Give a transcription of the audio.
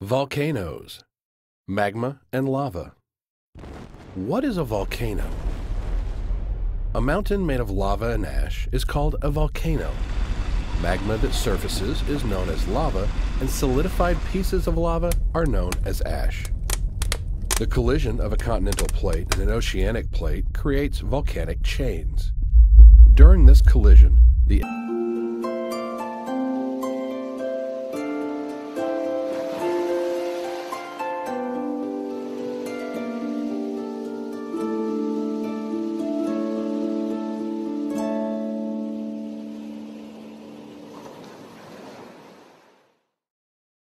Volcanoes, magma and lava. What is a volcano? A mountain made of lava and ash is called a volcano. Magma that surfaces is known as lava, and solidified pieces of lava are known as ash. The collision of a continental plate and an oceanic plate creates volcanic chains. During this collision, the